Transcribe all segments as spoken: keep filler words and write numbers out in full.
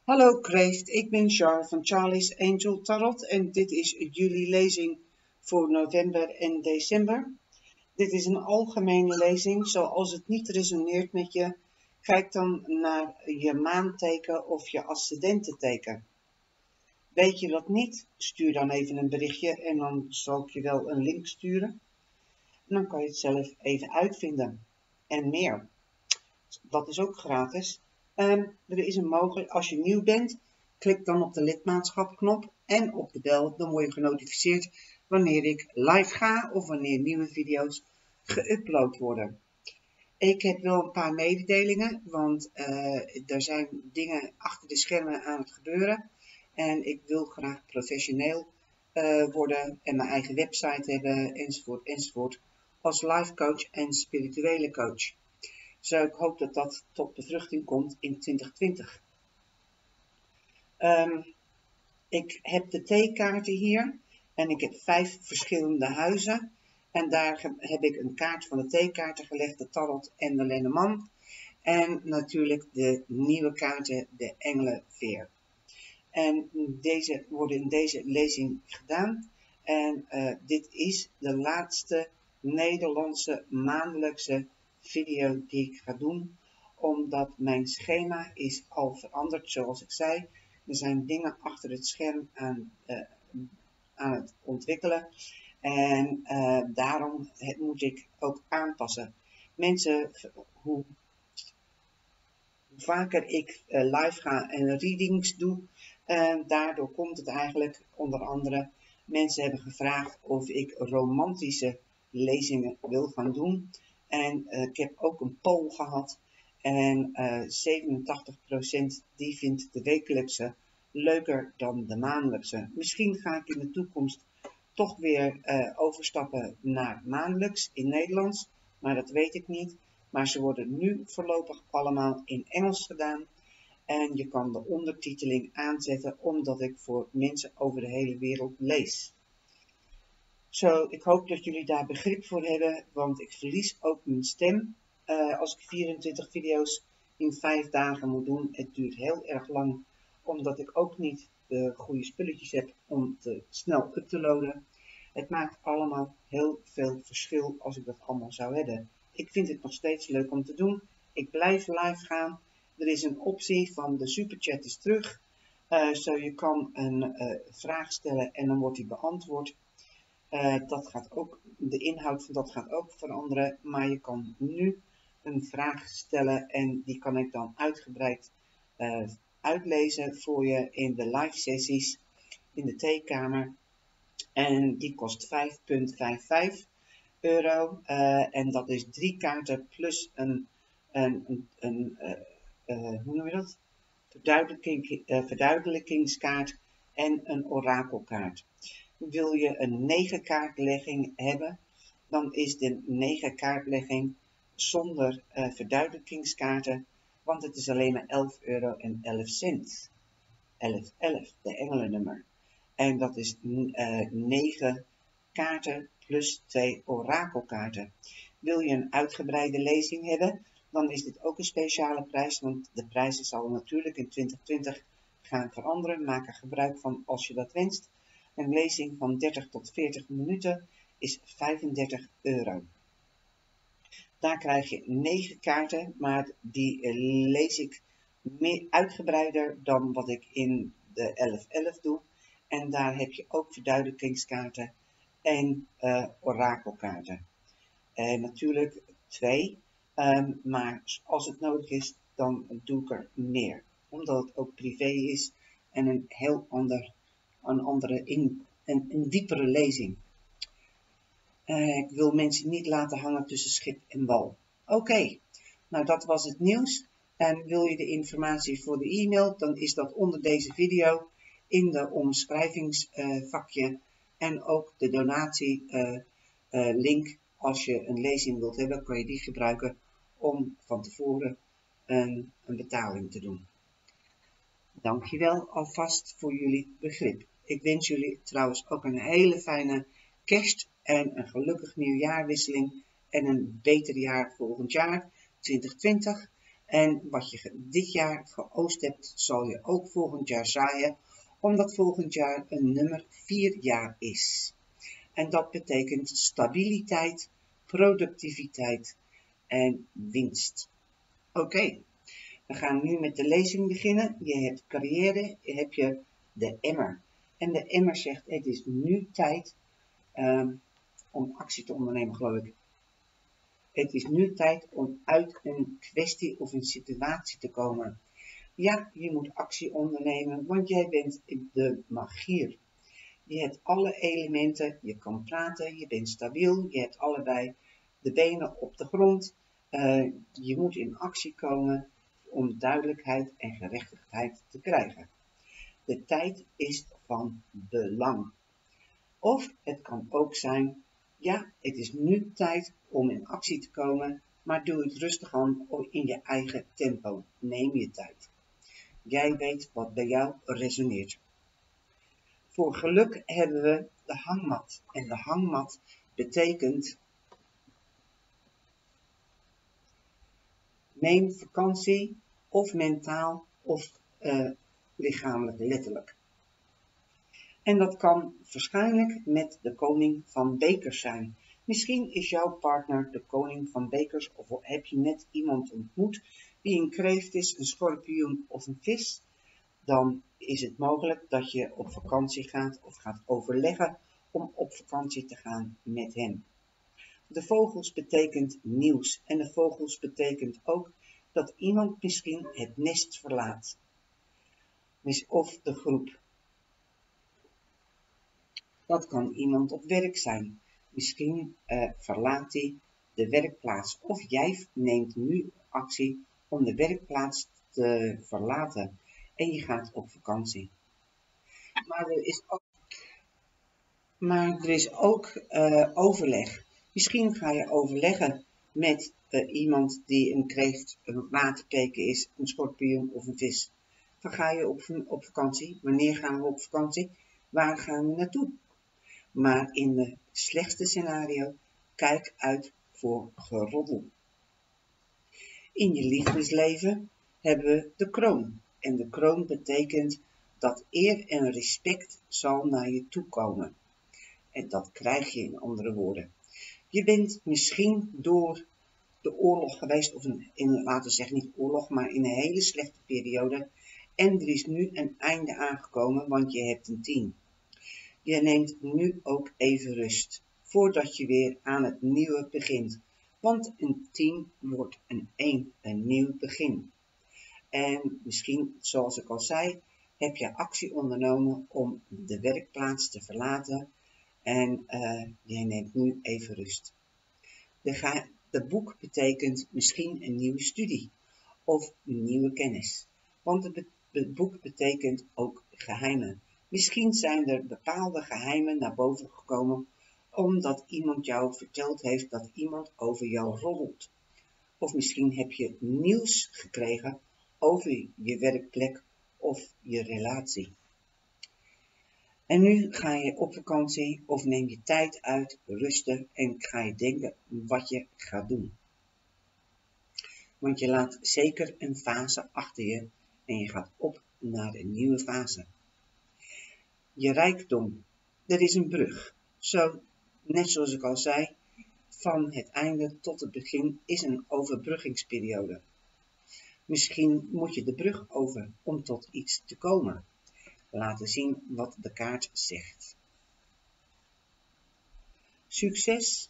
Hallo Kreeft, ik ben Char van Charlie's Angel Tarot en dit is jullie lezing voor november en december. Dit is een algemene lezing, zoals het niet resoneert met je, kijk dan naar je maanteken of je ascendententeken. Weet je dat niet, stuur dan even een berichtje en dan zal ik je wel een link sturen. En dan kan je het zelf even uitvinden en meer. Dat is ook gratis. Um, er is een mogelijk, als je nieuw bent, klik dan op de lidmaatschapknop en op de bel, dan word je genotificeerd wanneer ik live ga of wanneer nieuwe video's geüpload worden. Ik heb wel een paar mededelingen, want uh, er zijn dingen achter de schermen aan het gebeuren en ik wil graag professioneel uh, worden en mijn eigen website hebben enzovoort enzovoort als life coach en spirituele coach. Zo, ik hoop dat dat tot bevruchting komt in twintig twintig. Um, ik heb de theekaarten hier en ik heb vijf verschillende huizen. En daar heb ik een kaart van de theekaarten gelegd, de tarot en de Lenormand. En natuurlijk de nieuwe kaarten, de engelenveer. En deze worden in deze lezing gedaan. En uh, dit is de laatste Nederlandse maandelijkse video die ik ga doen, omdat mijn schema is al veranderd, zoals ik zei. Er zijn dingen achter het scherm aan, uh, aan het ontwikkelen en uh, daarom het moet ik ook aanpassen. Mensen, hoe vaker ik uh, live ga en readings doe, uh, daardoor komt het eigenlijk onder andere, mensen hebben gevraagd of ik romantische lezingen wil gaan doen. En uh, ik heb ook een poll gehad en uh, zevenentachtig procent die vindt de wekelijkse leuker dan de maandelijkse. Misschien ga ik in de toekomst toch weer uh, overstappen naar maandelijks in Nederlands, maar dat weet ik niet. Maar ze worden nu voorlopig allemaal in Engels gedaan en je kan de ondertiteling aanzetten omdat ik voor mensen over de hele wereld lees. Zo, ik hoop dat jullie daar begrip voor hebben, want ik verlies ook mijn stem uh, als ik vierentwintig video's in vijf dagen moet doen. Het duurt heel erg lang, omdat ik ook niet de goede spulletjes heb om te snel up te loaden. Het maakt allemaal heel veel verschil als ik dat allemaal zou hebben. Ik vind het nog steeds leuk om te doen. Ik blijf live gaan. Er is een optie van de superchat is terug. Uh, zo je kan een uh, vraag stellen en dan wordt die beantwoord. Uh, dat gaat ook, de inhoud van dat gaat ook veranderen, maar je kan nu een vraag stellen en die kan ik dan uitgebreid uh, uitlezen voor je in de live sessies in de theekamer. En die kost vijf komma vijfenvijftig euro uh, en dat is drie kaarten plus een, een, een, een uh, uh, hoe noem je dat? Verduidelijking, uh, verduidelijkingskaart en een orakelkaart. Wil je een negen kaartlegging hebben, dan is de negen kaartlegging zonder uh, verduidelijkingskaarten, want het is alleen maar elf euro en elf cent. elf elf, de engelennummer. En dat is uh, negen kaarten plus twee orakelkaarten. Wil je een uitgebreide lezing hebben, dan is dit ook een speciale prijs, want de prijzen zal natuurlijk in twintig twintig gaan veranderen. Maak er gebruik van als je dat wenst. Een lezing van dertig tot veertig minuten is vijfendertig euro. Daar krijg je negen kaarten, maar die uh, lees ik meer uitgebreider dan wat ik in de elf elf doe. En daar heb je ook verduidelijkingskaarten en uh, orakelkaarten. En natuurlijk twee, um, maar als het nodig is, dan doe ik er meer. Omdat het ook privé is en een heel ander, een andere in, een, een diepere lezing. Uh, ik wil mensen niet laten hangen tussen schip en wal. Oké, okay. Nou dat was het nieuws. En wil je de informatie voor de e-mail, dan is dat onder deze video in de omschrijvingsvakje. Uh, en ook de donatie uh, uh, link. Als je een lezing wilt hebben, kan je die gebruiken om van tevoren een, een betaling te doen. Dankjewel alvast voor jullie begrip. Ik wens jullie trouwens ook een hele fijne kerst en een gelukkig nieuwjaarwisseling en een beter jaar volgend jaar, twintig twintig. En wat je dit jaar geoost hebt, zal je ook volgend jaar zaaien, omdat volgend jaar een nummer vier jaar is. En dat betekent stabiliteit, productiviteit en winst. Oké, okay. We gaan nu met de lezing beginnen. Je hebt carrière, je hebt je de emmer. En de emmer zegt, het is nu tijd um, om actie te ondernemen, geloof ik. Het is nu tijd om uit een kwestie of een situatie te komen. Ja, je moet actie ondernemen, want jij bent de magier. Je hebt alle elementen, je kan praten, je bent stabiel, je hebt allebei de benen op de grond. Uh, je moet in actie komen om duidelijkheid en gerechtigheid te krijgen. De tijd is van belang. Of het kan ook zijn, ja, het is nu tijd om in actie te komen, maar doe het rustig aan in je eigen tempo. Neem je tijd. Jij weet wat bij jou resoneert. Voor geluk hebben we de hangmat. En de hangmat betekent, neem vakantie, of mentaal, of uh, lichamelijk, letterlijk. En dat kan waarschijnlijk met de koning van bekers zijn. Misschien is jouw partner de koning van bekers, of heb je net iemand ontmoet die een kreeft is, een schorpioen of een vis. Dan is het mogelijk dat je op vakantie gaat of gaat overleggen om op vakantie te gaan met hem. De vogels betekent nieuws en de vogels betekent ook dat iemand misschien het nest verlaat. Of de groep. Dat kan iemand op werk zijn. Misschien uh, verlaat hij de werkplaats of jij neemt nu actie om de werkplaats te verlaten en je gaat op vakantie. Maar er is ook, maar er is ook uh, overleg. Misschien ga je overleggen met uh, iemand die een kreeft, een waterteken is, een schorpioen of een vis. Dan ga je op, op vakantie. Wanneer gaan we op vakantie? Waar gaan we naartoe? Maar in het slechtste scenario, kijk uit voor geroddel. In je liefdesleven hebben we de kroon. En de kroon betekent dat eer en respect zal naar je toe komen. En dat krijg je in andere woorden. Je bent misschien door de oorlog geweest, of in, in, laten we zeggen niet oorlog, maar in een hele slechte periode. En er is nu een einde aangekomen, want je hebt een tien. Je neemt nu ook even rust, voordat je weer aan het nieuwe begint. Want een tien wordt een één, een nieuw begin. En misschien, zoals ik al zei, heb je actie ondernomen om de werkplaats te verlaten. En uh, je neemt nu even rust. De, ga, de boek betekent misschien een nieuwe studie of een nieuwe kennis. Want het, be, het boek betekent ook geheimen. Misschien zijn er bepaalde geheimen naar boven gekomen omdat iemand jou verteld heeft dat iemand over jou roddelt. Of misschien heb je nieuws gekregen over je werkplek of je relatie. En nu ga je op vakantie of neem je tijd uit, rusten en ga je denken wat je gaat doen. Want je laat zeker een fase achter je en je gaat op naar een nieuwe fase. Je rijkdom, er is een brug. Zo, net zoals ik al zei, van het einde tot het begin is een overbruggingsperiode. Misschien moet je de brug over om tot iets te komen. Laten zien wat de kaart zegt. Succes.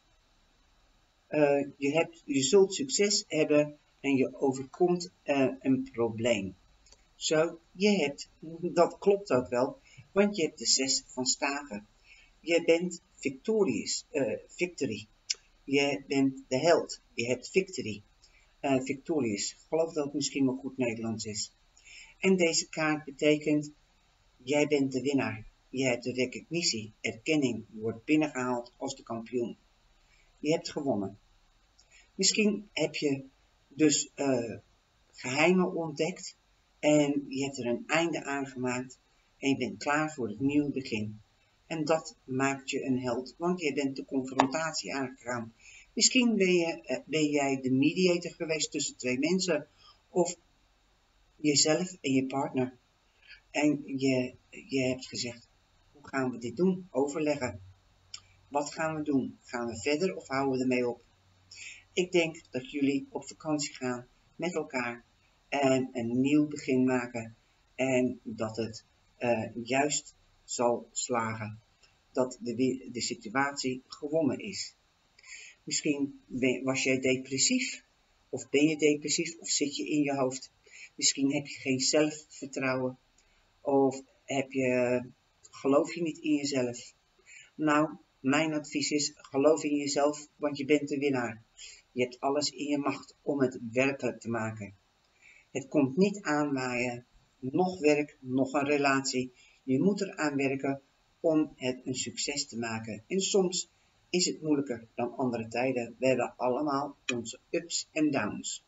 Uh, je, hebt, je zult succes hebben en je overkomt uh, een probleem. Zo, je hebt, dat klopt ook wel, want je hebt de zes van staven. Je bent victorious, uh, victory. Je bent de held. Je hebt victory. Uh, victorious. Ik geloof dat het misschien wel goed Nederlands is. En deze kaart betekent, jij bent de winnaar. Je hebt de recognitie, erkenning, wordt binnengehaald als de kampioen. Je hebt gewonnen. Misschien heb je dus uh, geheimen ontdekt en je hebt er een einde aan gemaakt en je bent klaar voor het nieuwe begin. En dat maakt je een held, want je bent de confrontatie aangegaan Misschien ben, je, ben jij de mediator geweest tussen twee mensen, of jezelf en je partner. En je, je hebt gezegd, hoe gaan we dit doen? Overleggen. Wat gaan we doen? Gaan we verder of houden we ermee op? Ik denk dat jullie op vakantie gaan met elkaar en een nieuw begin maken. En dat het uh, juist zal slagen. Dat de, de situatie gewonnen is. Misschien ben, was jij depressief. Of ben je depressief of zit je in je hoofd. Misschien heb je geen zelfvertrouwen. Of heb je, geloof je niet in jezelf. Nou, mijn advies is, geloof in jezelf, want je bent de winnaar. Je hebt alles in je macht om het werkelijk te maken. Het komt niet aanwaaien, nog werk, nog een relatie. Je moet eraan werken om het een succes te maken. En soms is het moeilijker dan andere tijden. We hebben allemaal onze ups en downs.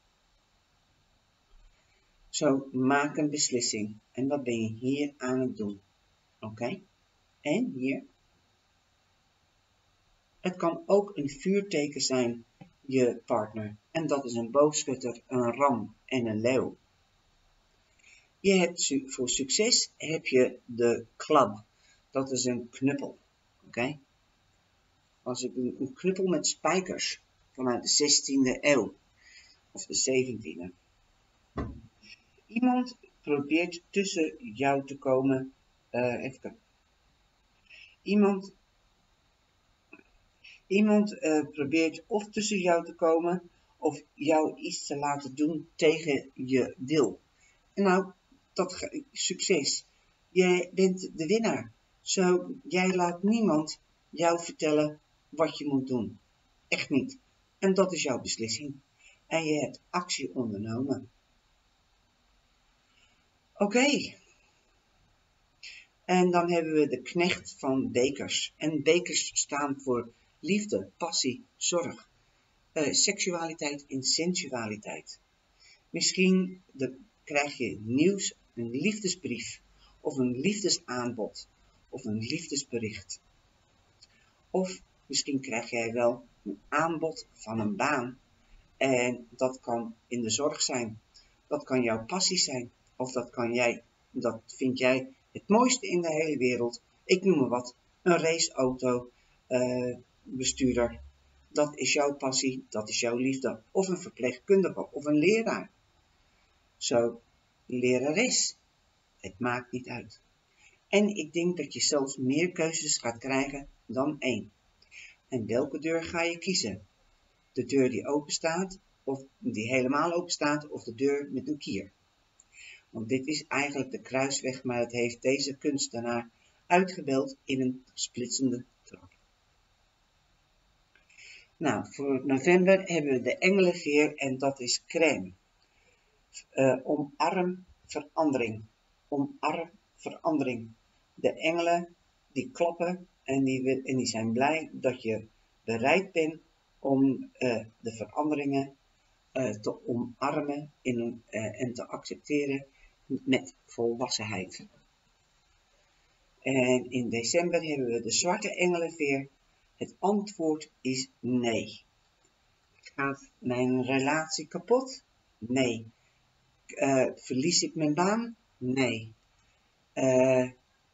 Zo, maak een beslissing. En wat ben je hier aan het doen? Oké? Okay? En hier. Het kan ook een vuurteken zijn, je partner. En dat is een boogschutter, een ram en een leeuw. Je hebt voor succes heb je de club. Dat is een knuppel. Oké? Okay? Als ik een, een knuppel met spijkers vanuit de zestiende eeuw. Of de zeventiende. Iemand probeert tussen jou te komen. Uh, even kijken. Iemand, iemand uh, probeert of tussen jou te komen. Of jou iets te laten doen tegen je wil. En nou, dat succes. Jij bent de winnaar. Zo, jij laat niemand jou vertellen wat je moet doen. Echt niet. En dat is jouw beslissing. En je hebt actie ondernomen. Oké. Okay. En dan hebben we de knecht van bekers. En bekers staan voor liefde, passie, zorg, uh, seksualiteit en sensualiteit. Misschien de, krijg je nieuws, een liefdesbrief of een liefdesaanbod of een liefdesbericht. Of misschien krijg jij wel een aanbod van een baan en dat kan in de zorg zijn. Dat kan jouw passie zijn of dat kan jij, dat vind jij het mooiste in de hele wereld. Ik noem maar wat, een raceauto uh, bestuurder. Dat is jouw passie, dat is jouw liefde. Of een verpleegkundige of een leraar. Zo, lerares. Het maakt niet uit. En ik denk dat je zelfs meer keuzes gaat krijgen dan één. En welke deur ga je kiezen? De deur die open staat, of die helemaal open staat, of de deur met een kier. Want dit is eigenlijk de kruisweg, maar het heeft deze kunstenaar uitgebeeld in een splitsende trap. Nou, voor november hebben we de engelenveer en dat is crème. Uh, omarm verandering. Omarm verandering. De engelen die klappen en die, en die zijn blij dat je bereid bent om uh, de veranderingen uh, te omarmen in, uh, en te accepteren met volwassenheid. En in december hebben we de zwarte engelenveer. Het antwoord is nee. Gaat mijn relatie kapot? Nee. Uh, verlies ik mijn baan? Nee. Uh,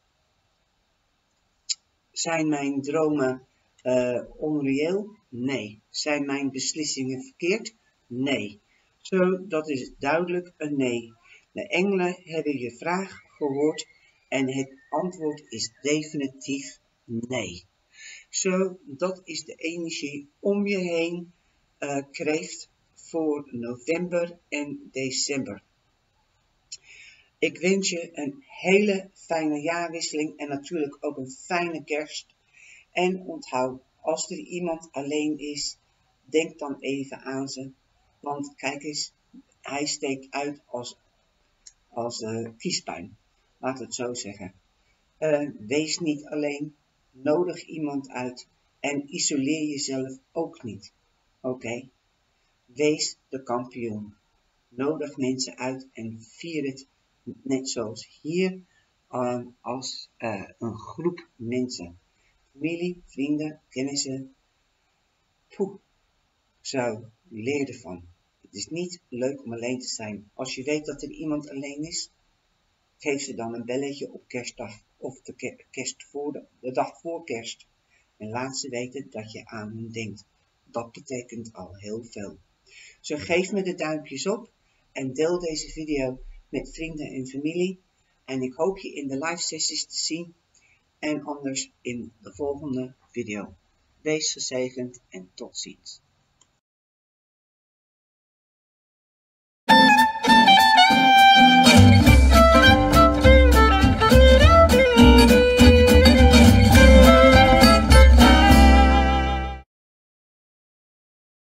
zijn mijn dromen uh, onreëel? Nee. Zijn mijn beslissingen verkeerd? Nee. Zo, dat is duidelijk een nee. De engelen hebben je vraag gehoord en het antwoord is definitief nee. Zo, dat is de energie om je heen uh, kreeft voor november en december. Ik wens je een hele fijne jaarwisseling en natuurlijk ook een fijne kerst. En onthoud, als er iemand alleen is, denk dan even aan ze. Want kijk eens, hij steekt uit als, als uh, kiespijn. Laat het zo zeggen. Uh, wees niet alleen, nodig iemand uit en isoleer jezelf ook niet. Oké? Okay? Wees de kampioen. Nodig mensen uit en vier het net zoals hier uh, als uh, een groep mensen. Familie, vrienden, kennissen. Poeh. Zo, leer ervan. Het is niet leuk om alleen te zijn. Als je weet dat er iemand alleen is, geef ze dan een belletje op kerstdag of de, kerst voor de, de dag voor kerst. En laat ze weten dat je aan hen denkt. Dat betekent al heel veel. Zo geef me de duimpjes op en deel deze video met vrienden en familie. En ik hoop je in de live sessies te zien en anders in de volgende video. Wees gezegend en tot ziens.